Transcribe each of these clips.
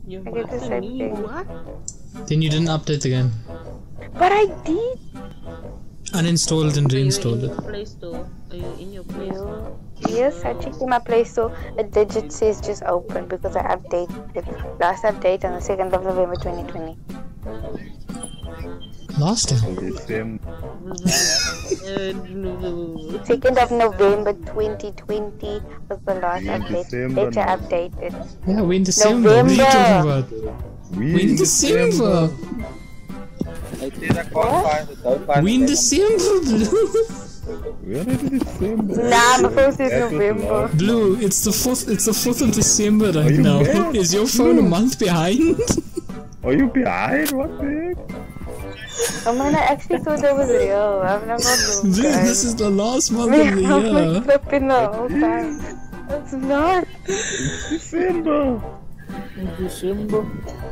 I get the same thing. What? Then you didn't update the game. But I did. Uninstall it and reinstall Are you it. in your Play Store? Are you in your Play Store? Yes, I checked in my Play Store. A digit says just open because I updated. Last update on the 2nd of November 2020. Last time. 2nd of November 2020 was the last update. Later updated. Yeah, we're in December. What are you November. talking about? We're in December. I said I can't find it. Don't find We're in it. December, Blue. We're in December. Nah, my phone says November. Blue, it's the 4th of December right you now. mad? Is your phone a month behind? Are you behind? What the heck? Oh man, I actually thought that was real. I've never known. Blue, this is the last month of the I'm year. like flipping the whole time. It's not. December. December.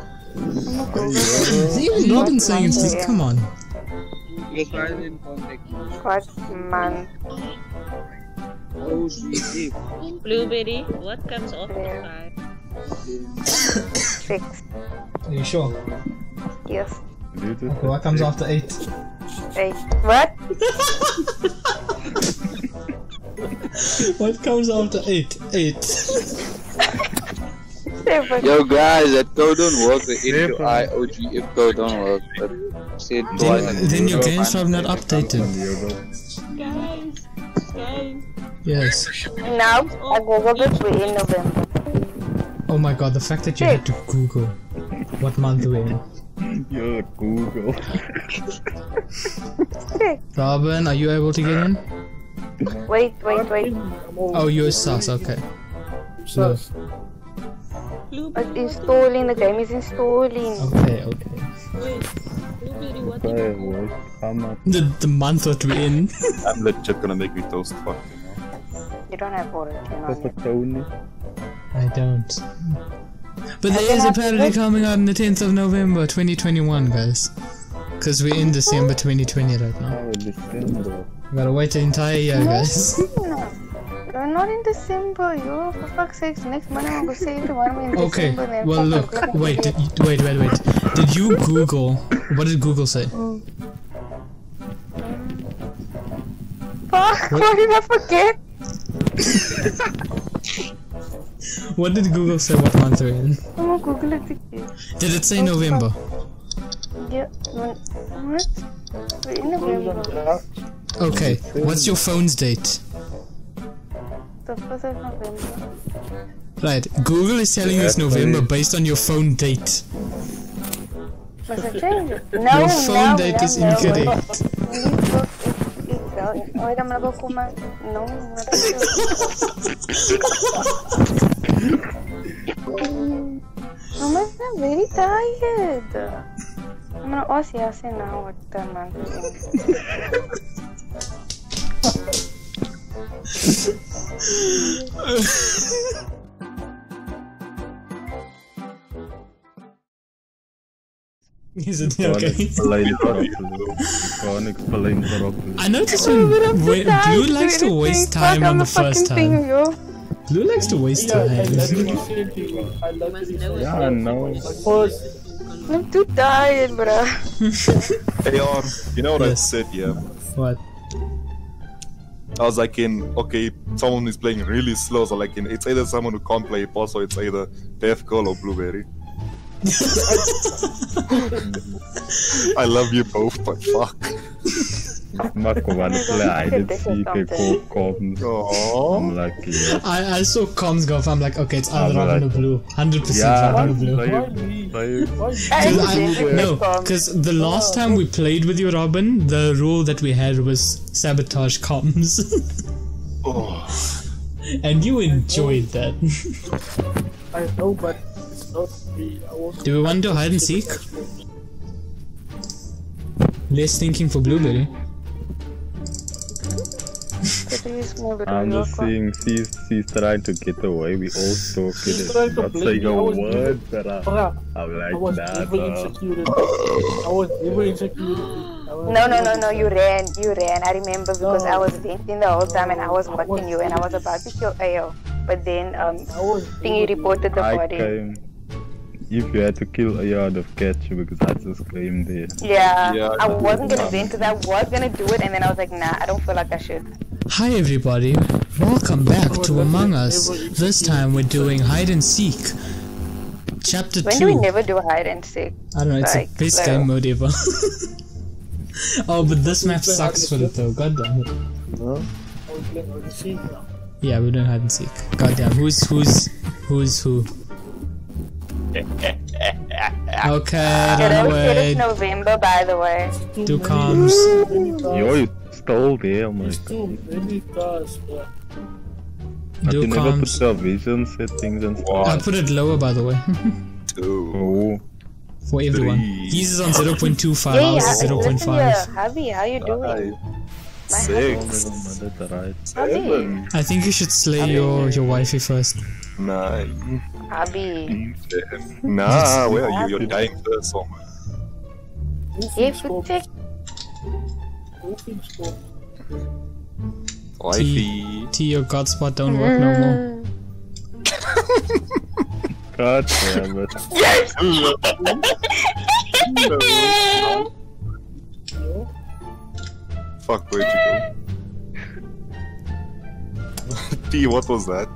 Even Robin saying it's this. Come on. You guys in contact. What month? Oh, GG. Blueberry, what comes after 5? 6. Are you sure? Yes. Okay, what comes after 8? 8. What? What comes after 8? 8. 7. Yo guys, that code don't work. The IOGF code don't work. But said twice. Then your game's probably not updated. Guys. Yes. Now, I googled it, we're in November. Oh my god, the fact that you had to Google what month we're in. You're Google. Robin, are you able to get in? Wait. Oh, you're sus, okay. Sus. It's installing, the game is installing. Okay. Wait, Blueberry, what did Hey, you what? Come on. The month that we're in. I'm legit gonna make me toast fuck. You don't have origin on Papa it. Tony. I don't. But there is apparently coming out on the 10th of November 2021, guys. Because we're in December 2020 right now. Oh, December. We gotta wait the entire year, guys. We're not in December, yo. For fuck's sake, next month I'm gonna say it when we're in Okay, December. then well fuck, look, I'm wait. gonna Did you Google? What did Google say? Fuck, why did I forget? What did Google say what month we're in? I'm gonna Google it again. Did it say November? Yeah, what? We're in November. Okay, what's your phone's date? The 1st of November. Right, Google is telling us November based on your phone date. Must I change it? No, Your phone date is incorrect. Wait, I'm gonna go call my... No, I'm very tired. I'm gonna ask Yasin now what the month Is it Can't okay? explain properly. Can't explain properly. I noticed when Blue likes to waste time on the first time. Blue likes to waste time. Yeah, I know. I'm too tired, bruh. Hey, you know what I Yes. said, yeah? What? I was like okay, someone is playing really slow, so like it's either someone who can't play boss or it's either Death Girl or Blueberry. I love you both, but fuck. Maar kom aan, I did see comms. Aww. I'm like, yes. I saw comms go off, I'm like, okay, it's either Robin or Blue. 100% Yeah, Robin or Blue. Because the last time we played with you, Robin, the rule that we had was sabotage comms. Oh. And you enjoyed that. I know, but it's not me. Do we want to hide and seek? Less thinking for Blueberry. I'm just saying, she's trying to get away. We all talking. She's trying to Not play saying me. a I was word, but I'm I like, was never in security. I was never in security. No, you ran. I remember because I was venting the whole time and I was watching you and I was about to kill AO. But then, Thingy reported the I body. came. if you had to kill a yard of cats, you would just scream there. Yeah, I wasn't gonna vent because I was gonna do it, and then I was like, nah, I don't feel like I should. Hi everybody, welcome back to Among Us. This time we're doing hide and seek. Chapter 2. When do we never do hide and seek? I don't know, it's Like, the best game mode ever. Oh, but this map sucks for it though, god damn it. Yeah, we're doing hide and seek. God damn, who's who? Okay, run Said away. it's November, by the way. Do comms. Yo, you stole there, oh my god. But Do you never put comms. your vision settings and stuff. I put it lower by the way. 2, Oh, For everyone. 3, His is on 0.25, Yeah, ours is listen 0.5. here, Javi, how you doing? 5, 6, that's right. 7, I think you should slay your wifey first. 9, Javi. 10. Nah, where are you? You're dying first, oh man. If you take Wifey. T, your god spot don't work no more. God damn it. Fuck, where'd you go? P, what was that?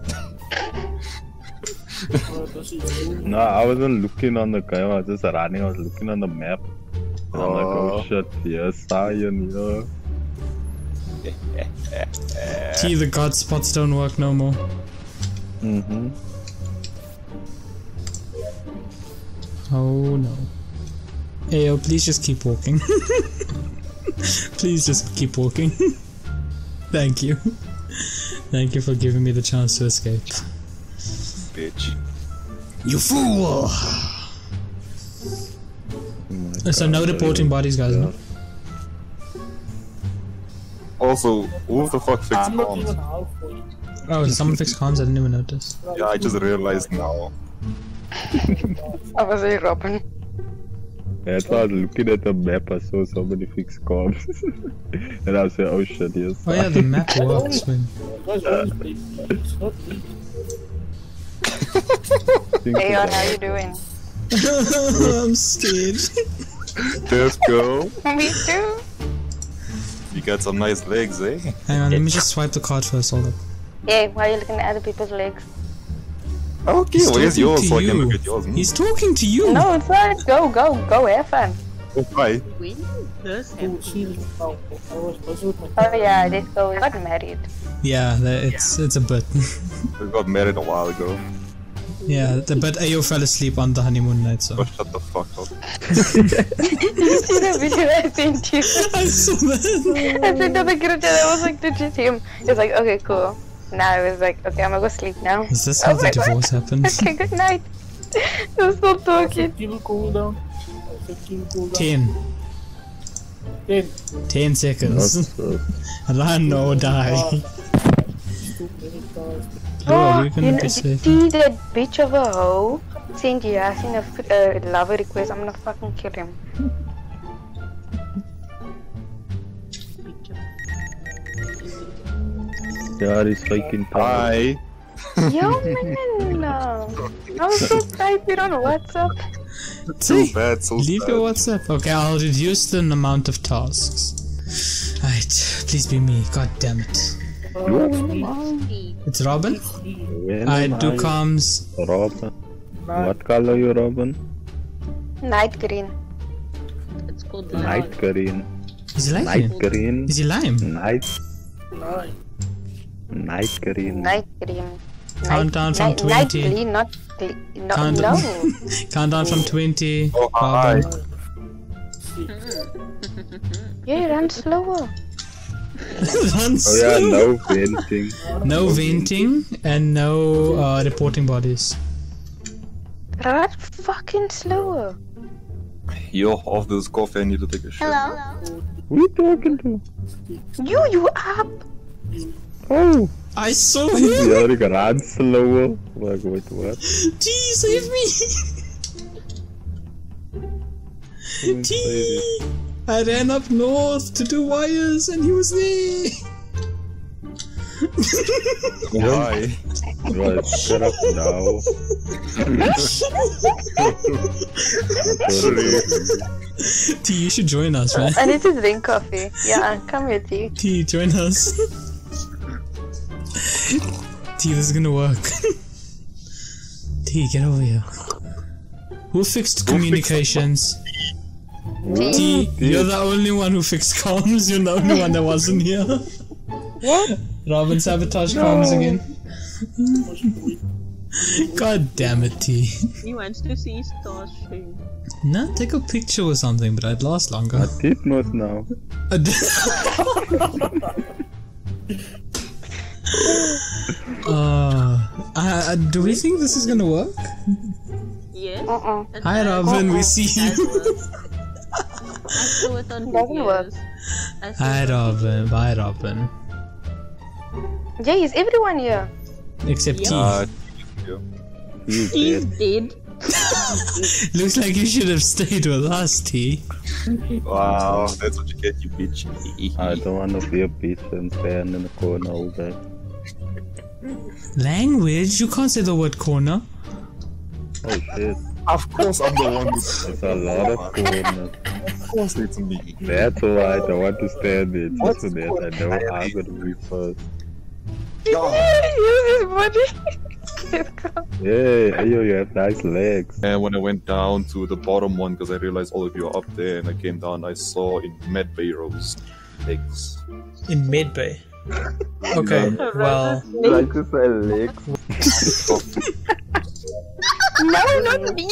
No, I wasn't looking on the game, I was just running, I was looking on the map. And I'm like, oh shit, yes, Cyan, yeah. T, the god spots don't work no more. Mm-hmm. Oh no. Ayo, please just keep walking. Please just keep walking. Thank you. Thank you for giving me the chance to escape. Bitch. You fool! Oh my So God, no reporting bodies, guys, no? Also, who the fuck fixed bombs? Oh, did someone fix comms? I didn't even notice. Yeah, I just realized now. I was a Robin. That's why I was looking at the map, I saw somebody fix comms. And I said, oh shit, yes. Oh yeah, the map works when... Hey, how you doing? I'm scared. Let's go. Me too. You got some nice legs, eh? Hang on, let me just swipe the card first, hold up. Yeah, why are you looking at other people's legs? Okay, He's where's talking yours to so I can you. look at yours? He's talking to you! No, it's not. Go, have fun. Oh, hi. When does happen? Oh yeah, let's go. We got married. Yeah, it's a bit. We got married a while ago. Yeah, but Ayo fell asleep on the honeymoon night, so... Oh, shut the fuck up. You see the video I sent you? I saw that! I sent to the group chat. I was like, legit him. He was like, okay, cool. Now I was like, okay, I'm gonna go sleep now. Is this I how was the like, what? divorce happens? Okay, good night. He was still talking. 10. 10 seconds. Run or die. Oh, you can be you safe. see that bitch of a hoe? Sent Yasin a lover request. I'm gonna fucking kill him. Yeah, he's fucking Hi. Yo, man. I was so typing on WhatsApp. Too bad, so Leave sad. your WhatsApp. Okay, I'll reduce the amount of tasks. Alright, please be me. God damn it. It's Robin? I do comms. Robin. What color you, Robin? Night green. It's called Night green. Is he lime? Night green. Is he lime? Night green. Night green. Count down from 20. Night green, not no. Count No. Count down from 20. Oh, hi. Robin. Yeah, run slower. Run Oh yeah, slow. no venting. No venting and no reporting bodies. Run fucking slower. Yo, off this coffee, I need to take a shit. Who you talking to? You up? Oh, I saw him! yeah, you can run slower. Like, wait, what? T, save me! T! I ran up north to do wires and he was there! Why? Right, shut up now. T, you should join us, man. I need to drink coffee. Yeah, come here, T. T, join us. T, this is gonna work. T, get over here. Who fixed communications? T, you're the only one who fixed comms. You're the only one that wasn't here. What? Robin sabotaged comms again. God damn it, T. He wants to see stars stream. Nah, take a picture or something, but I'd last longer. I did not now. Do we think this is gonna work? Yes. It Hi, does. Robin, we see you. I saw it on Doesn't work. videos. I saw Hi, it on Robin. Bye, Robin. Jay, is everyone here? Except T. He's dead. Looks like you should have stayed with us, T. Wow, that's what you get, you bitch. I don't want to be a bitch and stand in the corner all day. Language? You can't say the word corner. Oh shit. Of course I'm the one who There's a lot of corners. Of course it's me. That's why I don't want to stand it. Just so that I know I'm gonna be first. God. Use his body. Yeah, you have nice legs. And when I went down to the bottom one, because I realized all of you are up there, and I came down, I saw in Medbay Rose eggs. In Medbay. Okay, well. Like to say legs. No, not me.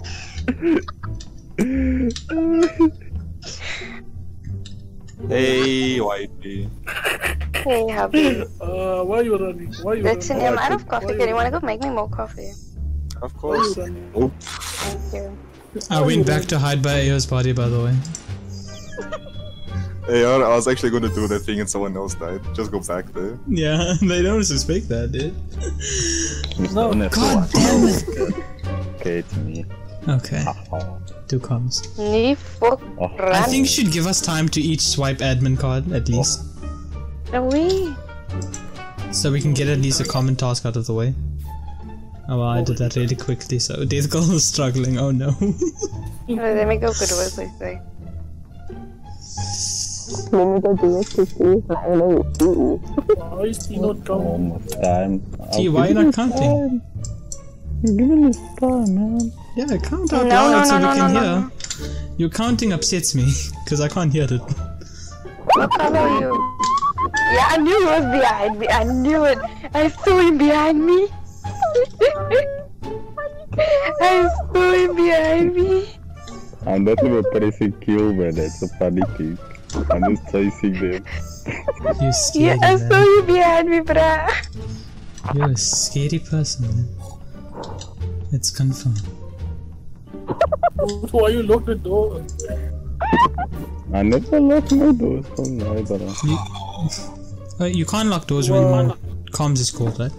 Hey, Whitey. Hey, Happy. Why are you running? Why are you Listen, running? I'm out of coffee. Can you want to go make me more coffee? Of course. Oh, Thank you. I went back to hide by Ayo's body, by the way. hey, I was actually going to do that thing and someone else died. Just go back there. Yeah, they don't suspect that, dude. No, God damn it! Okay, it's me. Okay, 2 comms. Nee, fuck. I think you should give us time to each swipe admin card, at least. We. So we can get at least a common task out of the way. Oh well, I did that really quickly, so Death Girl is struggling, oh no. Let me go good with this thing. Why is he not coming? Almost time. T, why are you not counting? You're giving me time, man. Yeah, count out No, loud no, so no, we no, can no, hear. no. Your counting upsets me, because I can't hear it. What color are you? Yeah, I knew he was behind me. I knew it. I saw him behind me. I saw him behind me. I'm not even pressing kill, man. That's a funny thing. I'm just chasing them. You scary Yeah, I saw man. you behind me, bruh. You're a scary person, man. It's confirmed. Why you locked the door? I never lock my doors from neither. You can't lock doors when comms is called, right?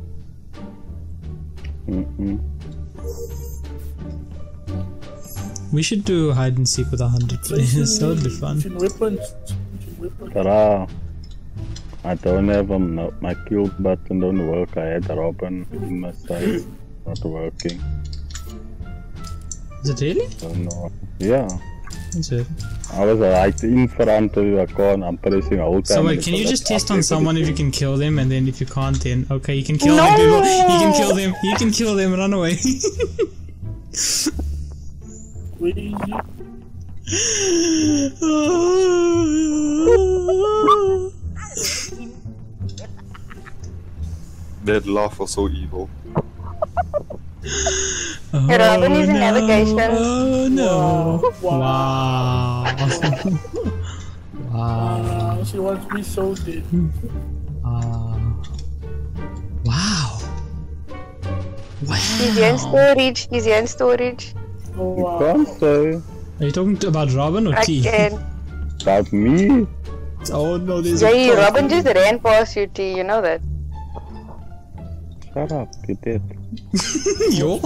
We should do hide and seek with 100 players. That would be fun. Weapons. Tara, I don't have my kill button don't work. I had Robin in my side, not working. Is it really? Don't know. Yeah, That's it. I was right in front of you. I'm pressing all time. So wait, can you just test on someone if you can kill them, and then if you can't, then okay, you can kill them, people. You can kill them. You can kill them. Run away. That laugh was so evil. Robin is in navigation. Oh no! Wow! Wow! She wants me so dead. Wow! He's here in storage. He's here in storage. Oh, You wow. can't say Are you talking about Robin or T? Again. about me. Oh no, there's Jay, a Robin just ran past you, T. You know that. Shut up, you did. Yo!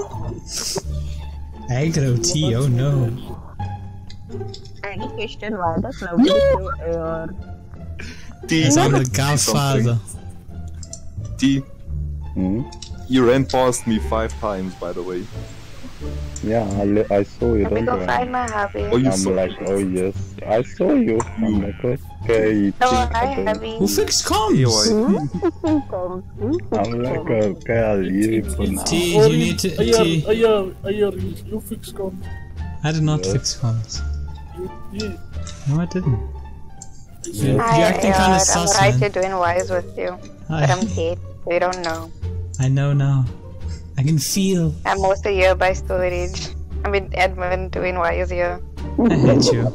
Aggro T, oh no. Any question why the cloud is so air? T, As I'm the let's say something. godfather. T, Hmm? you ran past me 5 times, by the way. Yeah, I saw you, Let me don't go I? find my hubby. Oh, you I'm saw like, oh yes, I saw you. I'm like, okay. Oh, hi, hubby. Who fixed comms? I'm like, okay, I'll leave it for now. T, you need to. T. You fix comms. I did not fix comms. You did. No, I didn't. You're Hi, acting kind of I'm sus, right man. here doing wise with you. But I'm dead. So you don't know. I know now. I can feel. I'm also here by storage. I mean, admin doing wise here. I hate you.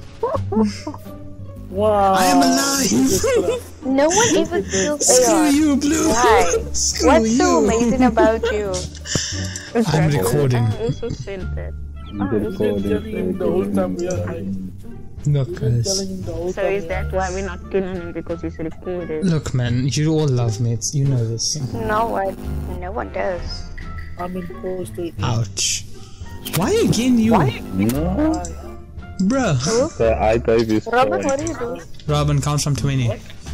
Wow. I am alive! No one ever kills Screw AR. you, Blue! Why? Screw What's you! so amazing about you? I'm recording. I also said that. You've been telling him the whole time we are high. Look, You've been guys. telling him the whole So time. is that why we're not killing him because he's recorded? Look, man, you all love me. You know this. No one. No one does. I'm imposed to Ouch. Why again you? No, Bruh. the I type is Robin, fine. what do you do? Robin, count from 20.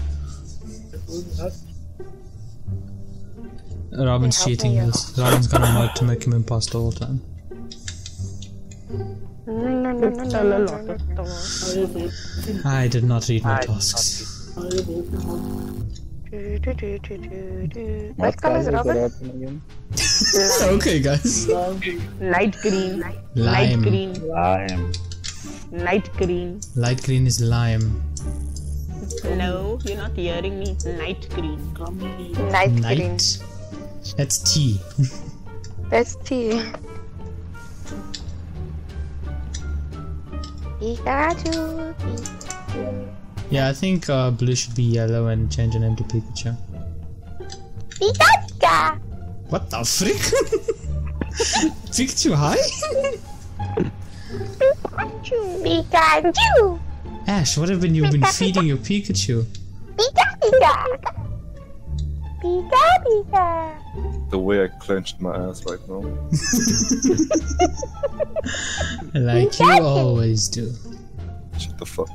Robin's Help me cheating out. us. Robin's got a mod to make him imposter all the time. It's still a lot of stuff. I did not read my tasks. What color is Robin? Again? Okay, guys. Light green. Light Lime. green. Lime. Light green. Light green is lime. No, you're not hearing me. It's light green. Night green. Night. That's tea. That's tea. Pikachu. Yeah, I think blue should be yellow and change your name to Pikachu. Pikachu. What the frick? Pikachu, hi? Pikachu. Ash, what have you been feeding your Pikachu? Pika Pika. Pika Pika. The way I clenched my ass right now. Like you always do. Shut the fuck.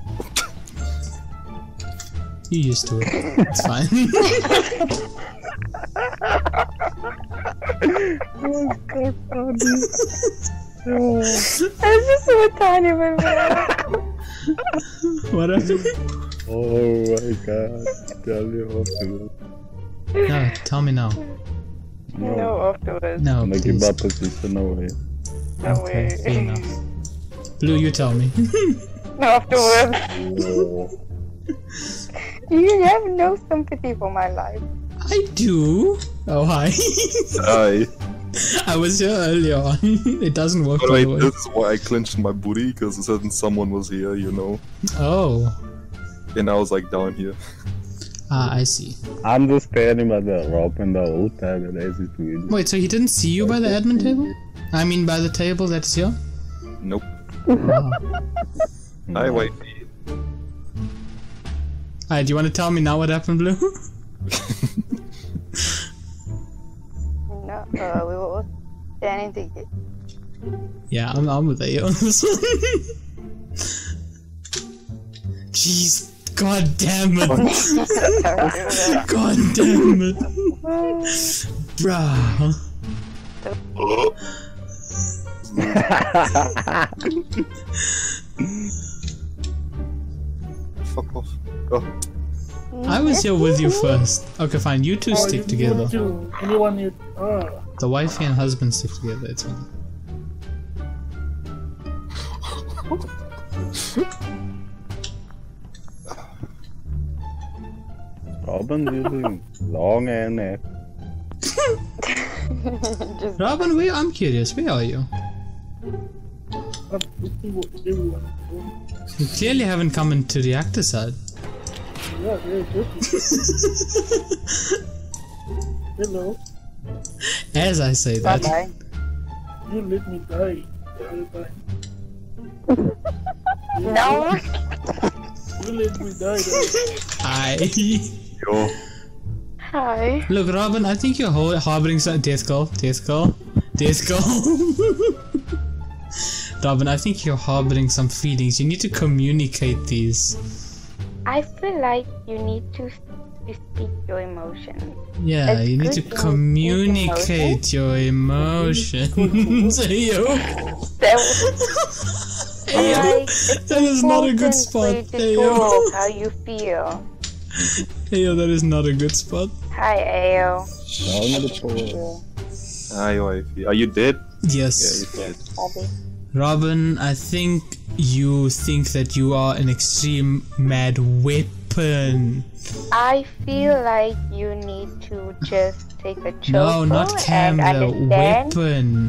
You used to it. It's fine. That's just so tiny, man. Whatever. Oh my god. Tell me what to do. No, tell me now. No, afterwards. No, I'm gonna give please. up position no way. No Okay, way. fair enough. Blue, you tell me. No, afterwards. Oh. You have no sympathy for my life. I do. Oh, hi. Aye. I was here earlier on. It doesn't work But all wait, the way. this is why I clenched my booty, because a certain someone was here, you know. Oh. And I was like down here. Ah, I see. I'm just standing by the rope and the whole time and as it will. Wait, so he didn't see you by the admin table? I mean, by the table that's here? Nope. Oh. Hi, wait. Alright, do you want to tell me now what happened, Blue? No, we were all standing together. Yeah, I'm with you on this one. Jeez, god damn it. God damn it. Bruh. Fuck off. Oh. I was here with you first. Okay, fine, you two stick together. Anyone you The wife and husband stick together, it's fine. Robin using long and neck. Robin, I'm curious, where are you? I'm looking for everyone. You clearly haven't come into reactor side. Yeah, good. Hello. As I say that. Bye-bye. You let me die. Every time. No. You let me die. Hi. Yo. Hi. Look, Robin, I think you're harboring some death girl. Robin, I think you're harboring some feelings. You need to communicate these. I feel like you need to speak your emotions. Yeah, It's you need to good to communicate your emotions. Ayo. Like, That is not a good important for you spot. to Ayo. talk how you feel. Ayo, that is not a good spot. Hi, Ayo. Hi, wifey. Are you dead? Yes. Yeah, you're dead. Bobby. Robin, I think you think that you are an extreme mad weapon. I feel like you need to just take a chill No, not pill Cam, and the understand weapon.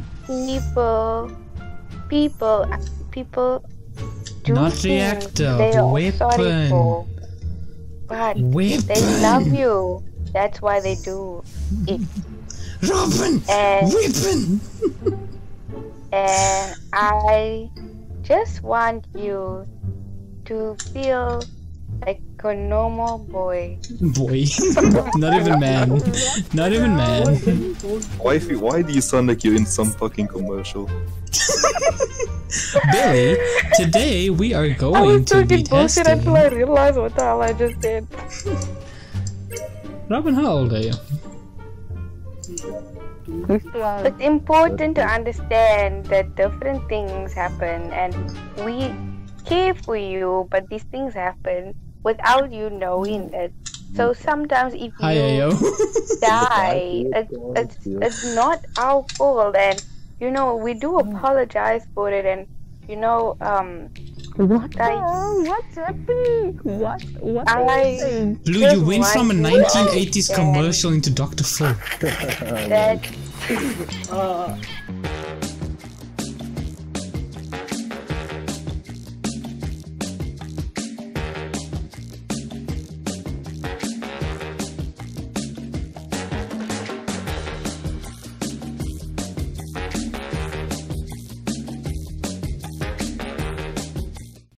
people do Not things reactor, they are weapon. sorry for, but Weapon. they love you. That's why they do it. Robin! And Weapon! and I just want you to feel like a normal boy. Boy. Not even man. Not even man. Wifey, why do you sound like you're in some fucking commercial? Billy, today we are I going was to be talking bullshit testing. until I realized what the hell I just did. Robin, how old are you? It's important to understand that different things happen and we care for you, but these things happen without you knowing it. So sometimes if Hi, you Ayo. die, it's not our fault, and you know we do apologize for it, and you know What? like What's happening? What? What? I Blue, you went from a want you to 1980s understand commercial into Dr. Phil. that